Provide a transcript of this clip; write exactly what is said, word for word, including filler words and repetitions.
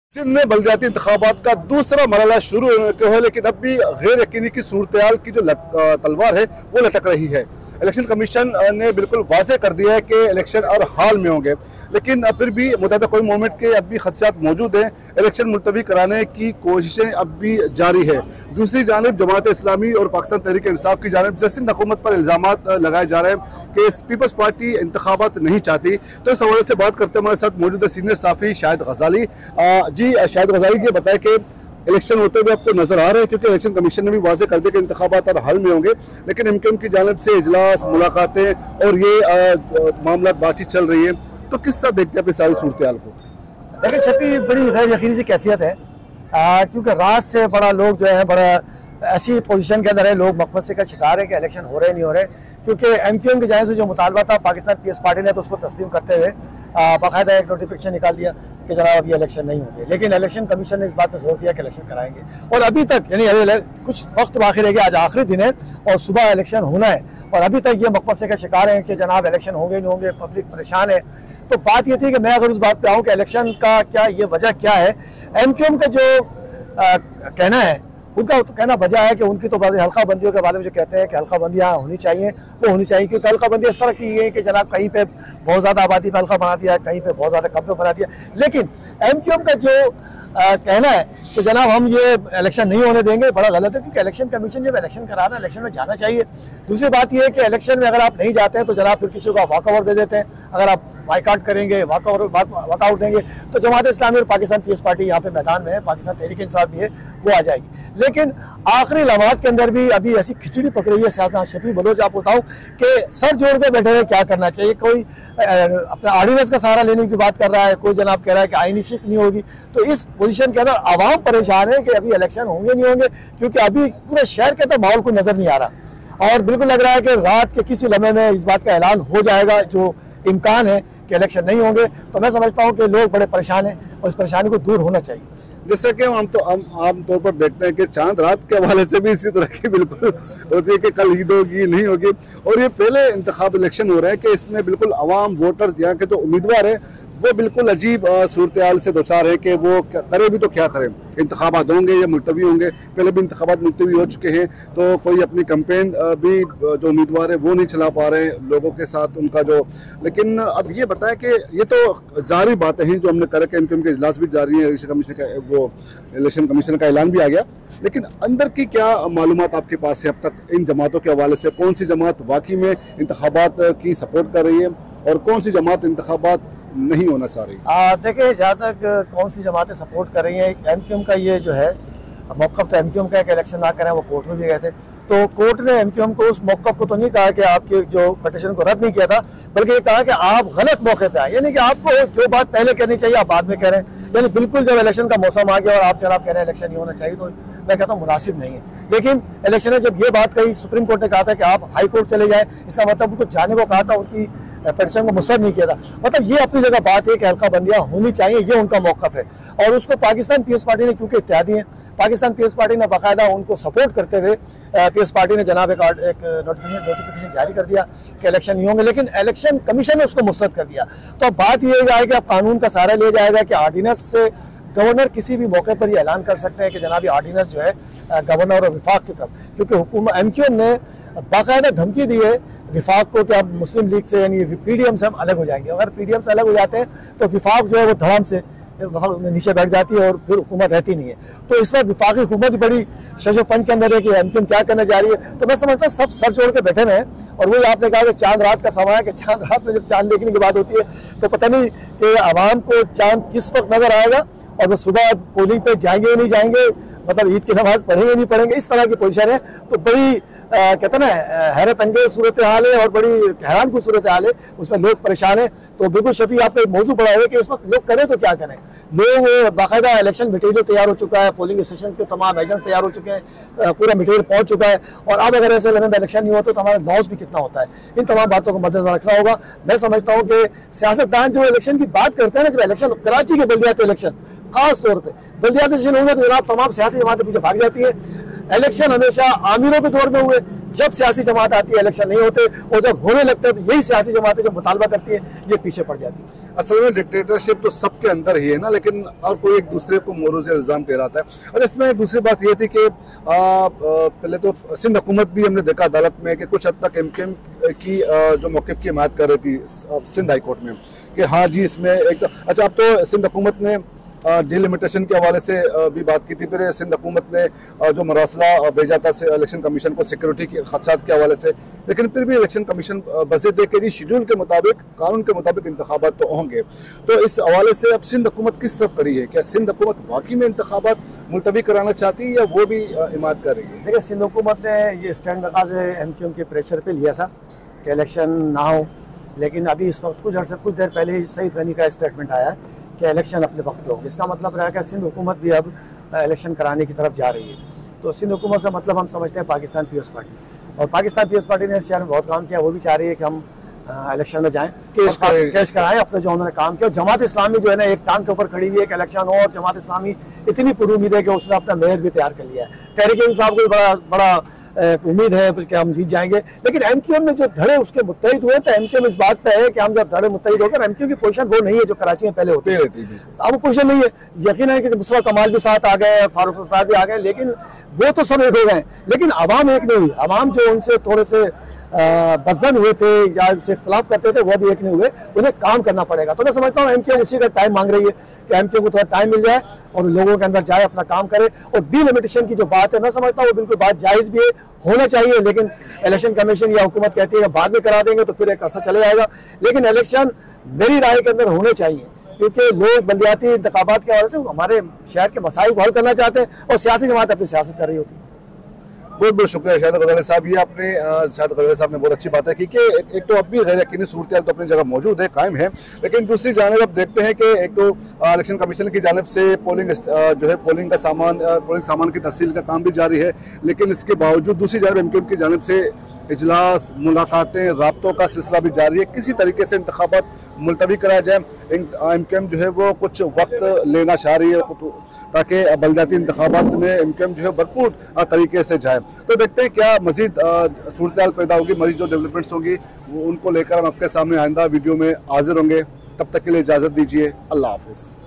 सिंध में बलदियाती इंतखाबात का दूसरा मरहला शुरू होने को है, लेकिन अब भी गैर यकीनी की सूरत की जो तलवार है वो लटक रही है। इलेक्शन कमीशन ने बिल्कुल वाज़ेह कर दिया है कि इलेक्शन हर हाल में होंगे, लेकिन फिर भी मुतअद्दिद कौमी मूवमेंट के अब भी खदशात मौजूद हैं। इलेक्शन मुलतवी कराने की कोशिशें अब भी जारी है। दूसरी जानिब जमात इस्लामी और पाकिस्तान तहरीक इंसाफ की जानिब से सिंध हुकूमत पर इल्ज़ामात लगाए जा रहे हैं कि पीपल्स पार्टी इंतखाबात नहीं चाहती। तो इस हवाले से बात करते हमारे साथ मौजूद है सीनियर साफ़ी शाहिद गजाली। जी शाहिद गजाली, ये बताए कि इलेक्शन होते हुए आपको नजर आ रहे हैं, क्योंकि इलेक्शन कमीशन ने भी वाज़ेह कर दिया कि इंतखाबात हर हाल में होंगे, लेकिन एमक्यूएम की जानिब से इजलास, मुलाकातें और ये मामला बातचीत चल रही है, तो किस तरह देखते हैं अपनी सारी सूरत हाल को? देखिए शफी, बड़ी गैर यकीनी सी कैफियत है, क्योंकि रात से बड़ा लोग जो है बड़ा ऐसी पोजीशन के अंदर है, लोग मकमसे का शिकार है कि इलेक्शन हो रहे नहीं हो रहे, क्योंकि एमक्यूएम की जानिब से जो मुतालबा था पाकिस्तान पीएस पार्टी ने तो उसको तस्लीम करते हुए बाकायदा एक नोटिफिकेशन निकाल दिया कि जनाब अभी इलेक्शन नहीं होंगे, लेकिन इलेक्शन कमीशन ने इस बात पर जोर दिया कि इलेक्शन कराएंगे। और अभी तक यानी अभी कुछ वक्त बाकी रह गया, आज आखिरी दिन है और सुबह इलेक्शन होना है, और अभी तक ये मकमसे का शिकार है कि जनाब इलेक्शन होंगे नहीं होंगे, पब्लिक परेशान है। तो बात ये थी कि मैं अगर उस बात पे आऊँ कि इलेक्शन का क्या ये वजह क्या है, एमक्यूएम का जो आ, कहना है, उनका तो कहना वजह है कि उनकी तो हल्का बंदियों के बारे में जो कहते हैं कि हल्का बंदियाँ होनी चाहिए, वो होनी चाहिए, क्योंकि हल्का बंदी इस तरह की है कि जनाब कहीं पे बहुत ज़्यादा आबादी पे हल्का बना दिया, कहीं पे बहुत ज़्यादा कम पे बना दिया। लेकिन एमक्यूएम का जो आ, कहना है कि जनाब हम ये इलेक्शन नहीं होने देंगे, बड़ा गलत है, क्योंकि इलेक्शन कमीशन जब इलेक्शन करा रहा है, इलेक्शन में जाना चाहिए। दूसरी बात यह है कि इलेक्शन में अगर आप नहीं जाते हैं तो जनाब फिर किसी को वॉक ओवर दे देते हैं। अगर आप बाइकाट करेंगे, वॉकआउट देंगे, तो जमात इस्लामी और पाकिस्तान पीएस पार्टी यहाँ पे मैदान में है, पाकिस्तान तहरीक इंसाफ भी है, वो आ जाएगी। लेकिन आखिरी लम्हात के अंदर भी अभी ऐसी खिचड़ी पक रही है सियासत। शफी बलोच, आप बताऊँ कि सर जोड़ के बैठे हुए क्या करना चाहिए। कोई अपना ऑर्डिनेंस का सहारा लेने की बात कर रहा है, कोई जनाब कह रहा है कि आईनी शिक नहीं होगी। तो इस पोजीशन के अंदर आवाम परेशान है कि अभी इलेक्शन होंगे नहीं होंगे, क्योंकि अभी पूरे शहर के अंदर माहौल को नजर नहीं आ रहा, और बिल्कुल लग रहा है कि रात के किसी लम्हे में इस बात का ऐलान हो जाएगा, जो इम्कान है कि इलेक्शन नहीं होंगे। तो मैं समझता हूँ कि लोग बड़े परेशान हैं और इस परेशानी को दूर होना चाहिए। जैसा कि हम तो हम आम तौर पर देखते हैं कि चांद रात के हवाले से भी इसी तरह की बिल्कुल होती है कि कल ईद होगी नहीं होगी, और ये पहले इंतखाब इलेक्शन हो रहे हैं कि इसमें बिल्कुल अवाम वोटर्स यहाँ के जो उम्मीदवार है वो बिल्कुल अजीब सूरत हाल से दो चार है कि वो करे भी तो क्या करें, इंतखाबात होंगे या मुलतवी होंगे। पहले भी इंतखाबात मुलतवी हो चुके हैं, तो कोई अपनी कैंपेन भी जो उम्मीदवार है वो नहीं चला पा रहे हैं लोगों के साथ उनका जो। लेकिन अब ये बताएं कि ये तो जारी बातें हैं जो हमने करे कि इनके उनके इजलास भी जारी है, इलेक्शन कमीशन का वो इलेक्शन कमीशन का ऐलान भी आ गया, लेकिन अंदर की क्या मालूमात आपके पास है अब तक इन जमातों के हवाले से? कौन सी जमात वाकई में इंतखाबात की सपोर्ट कर रही है और कौन सी जमात इंतखाबात नहीं होना चाह रही? देखिए, जहाँ तक कौन सी जमातें सपोर्ट कर रही हैं, एमक्यूएम का ये जो है मौक़िफ़ तो एमक्यूएम का कि इलेक्शन ना करें, वो कोर्ट में भी गए थे, तो कोर्ट ने एमक्यूएम को उस मौक़िफ़ को तो नहीं कहा कि आपके जो पिटीशन को रद्द नहीं किया था, बल्कि ये कहा कि आप गलत मौके पे आए, यानी कि आपको जो बात पहले कहनी चाहिए आप बाद में कह रहे हैं। यानी बिल्कुल जब इलेक्शन का मौसम आ गया और आप जनाब कह रहे हैं इलेक्शन नहीं होना चाहिए, तो मैं कहता हूँ मुनासिब नहीं है। लेकिन इलेक्शन ने जब ये बात कही, सुप्रीम कोर्ट ने कहा था कि आप हाई कोर्ट चले जाए, इसका मतलब उनको जाने को कहा था, उनकी पिटीशन को मुस्तरद नहीं किया था। मतलब ये अपनी जगह बात है कि हल्का बंदियाँ होनी चाहिए, ये उनका मौक़िफ़ है, और उसको पाकिस्तान पीएस पार्टी ने क्योंकि इत्यादी हैं, पाकिस्तान पीएस पार्टी ने बाकायदा उनको सपोर्ट करते हुए पीएस पार्टी ने जनाब एक नोटिफिकेशन नोटिफिकेशन जारी कर दिया कि इलेक्शन नहीं होंगे, लेकिन इलेक्शन कमीशन ने उसको मुस्तरद कर दिया। तो अब बात ये है कि अब कानून का सहारा लिया जाएगा कि ऑर्डिनेंस से गवर्नर किसी भी मौके पर ये ऐलान कर सकते हैं कि जनाब ये ऑर्डिनेंस जो है गवर्नर और विफाक की तरफ, क्योंकि हुकूमत एमक्यूएम ने बाकायदा धमकी दी है विफाक को कि अब मुस्लिम लीग से यानी पीडीएम से हम अलग हो जाएंगे। अगर पीडीएम से अलग हो जाते हैं तो विफाक जो है वो धड़ाम से नीचे बैठ जाती है और फिर हुकूमत रहती नहीं है। तो इस बार विफाकी हुकूमत बड़ी शजो पंच के अंदर है कि एमक्यूएम क्या करने जा रही है। तो मैं समझता हूँ सब सर जोड़ के बैठे हुए हैं, और वही आपने कहा कि चांद रात का समय है कि चांद रात में जब चांद देखने की बात होती है तो पता नहीं कि आवाम को चांद किस वक्त नजर आएगा, और वो सुबह पोलिंग पे जाएंगे नहीं जाएंगे, मतलब ईद की नमाज पढ़ेंगे नहीं पढ़ेंगे, इस तरह की पोजीशन है। तो बड़ी आ, कहते हैं ना हैरत अंगेज सूरत हाल है और बड़ी हैरान कुछ सूरत हाल है, उसमें लोग परेशान है। तो बिल्कुल शफी आपको एक मौजू पड़ा है कि इस वक्त लोग करें तो क्या करें। लोग बाकायदा इलेक्शन मटीरियल तैयार हो चुका है, पोलिंग स्टेशन के तमाम एजेंट तैयार हो चुके हैं, पूरा मटीरियल पहुंच चुका है, और अब अगर ऐसे लम्हे में इलेक्शन नहीं होता तो हमारा लॉस भी कितना होता है। इन तमाम बातों को मद्देनजर रखना होगा। मैं समझता हूँ कि सियासतदान जो इलेक्शन की बात करते हैं ना, जब इलेक्शन कराची के बल्दियाती इलेक्शन खास तौर पर बल्दियाती इलेक्शन होंगे तो जनाब तमाम सियासी जमातें पीछे भाग जाती है। इलेक्शन हमेशा आमिरों के दौर में हुए, जब सियासी जमात आती है इलेक्शन नहीं होते, और जब होने लगते हैं तो यही सियासी जमातें जो मुतालबा करती है ये पीछे पड़ जाती है। असल में डिक्टेटरशिप तो सबके अंदर ही है ना, लेकिन और कोई एक दूसरे को मोरूज इल्जाम दे रहा था। और इसमें दूसरी बात ये थी कि आ, आ, पहले तो सिंध हुकूमत भी हमने देखा अदालत में कि कुछ हद तक एम के एम की आ, जो मौक़िफ़ की हिमायत कर रही थी सिंध हाई कोर्ट में कि हाँ जी इसमें एक, अच्छा अब तो सिंध हुकूमत ने डिलिमिटेशन के हवाले से भी बात की थी, फिर सिंध हुकूमत ने जो मरासला भेजा था इलेक्शन कमीशन को सिक्योरिटी के खदशात के हवाले से, लेकिन फिर भी इलेक्शन कमीशन बजे दे के शेड्यूल के मुताबिक, कानून के मुताबिक इंतखाबात तो होंगे। तो इस हवाले से अब सिंध हुकूमत किस तरफ खड़ी है? क्या सिंध हुकूमत वाकई में इंतखाबात मुलतवी कराना चाहती है या वो भी हिमायत कर रही है? देखिए, सिंध हुकूमत ने ये स्टैंड नकाज एम क्यू एम के प्रेशर पर लिया था कि इलेक्शन ना हो, लेकिन अभी इस वक्त कुछ अर्से कुछ देर पहले ही सईद गनी का स्टेटमेंट आया कि इलेक्शन अपने वक्त पे होगा। इसका मतलब रहा कि सिंध हुकूमत भी अब इलेक्शन कराने की तरफ जा रही है। तो सिंध हुकूमत से मतलब हम समझते हैं पाकिस्तान पीपल्स पार्टी, और पाकिस्तान पीपल्स पार्टी ने इस शहर में बहुत काम किया, वो भी चाह रही है कि हम इलेक्शन में जाएं, केस केस कराएं अपने जो उन्होंने काम किया। जमात इस्लामी जो है ना एक टांग के ऊपर खड़ी हुई है कि इलेक्शन हो, और जमात इस्लामी इतनी पूरी उम्मीद है कि उसने अपना मेयर भी तैयार कर लिया है। तहरीक इंसाफ को बड़ा बड़ा उम्मीद है कि हम जीत जाएंगे, लेकिन एम क्यू एम में जो धड़े उसके मुत्तहिद हुए तो एम क्यू एम इस बात पे है कि हम जब धड़े मुत्तहिद होकर, एम क्यू एम की पोजीशन वो नहीं है जो कराची में पहले होती रहती थी, अब वो पोजीशन नहीं है। यकीन है कि मुस्तफा कमाल भी साथ आ गए, फारूक साहब भी आ गए, लेकिन वो तो सब एक हो गए, लेकिन आवाम एक नहीं हुई। आवाम जो उनसे थोड़े से बज़न हुए थे या उनसे इख्तलाफ करते थे वो भी एक नहीं हुए, उन्हें काम करना पड़ेगा। तो मैं समझता हूँ एम क्यू एम उसी का टाइम मांग रही है कि एम क्यू एम को थोड़ा टाइम मिल जाए और लोगों के अंदर जाए, अपना काम करे। और डिलिमिटेशन की जो बात है, मैं समझता हूँ वो बिल्कुल बात जायज़ भी है, होना चाहिए, लेकिन इलेक्शन कमीशन या हुकूमत कहती है बाद में करा देंगे तो फिर एक अर्सा चले जाएगा। लेकिन इलेक्शन मेरी राय के अंदर होने चाहिए, क्योंकि लोग बल्दियाती इंतखाबात के हवाले से हमारे शहर के मसाइल को हल करना चाहते हैं और सियासी जमात अपनी सियासत कर रही होती है। बहुत बहुत शुक्रिया शाहिद गजाली साहब। ये आपने शाहिद गजाली साहब ने बहुत अच्छी बात है कि, कि एक, एक तो अब भी गैर यकीनी सूरत तो अपनी जगह मौजूद है, कायम है, लेकिन दूसरी जानिब अब देखते हैं कि एक तो इलेक्शन कमीशन की जानिब से पोलिंग जो है पोलिंग का सामान पोलिंग सामान की तरसील का काम भी जारी है, लेकिन इसके बावजूद दूसरी जानिब एम क्यू एम की जानिब से इजलास, मुलाकातें, राब्तों का सिलसिला भी जारी है। किसी तरीके से इंतखाबात मुलतवी कराया जाए, एम क्यू एम जो है वो कुछ वक्त लेना चाह रही है ताकि बलदियाती इंतखाबात में एम क्यू एम जो है भरपूर तरीके से जाए। तो देखते हैं क्या मजीद सूरत पैदा होगी, मजीद जो डेवलपमेंट्स होंगी उनको लेकर हम आपके सामने आइंदा वीडियो में हाजिर होंगे। तब तक के लिए इजाज़त दीजिए, अल्लाह हाफिज़।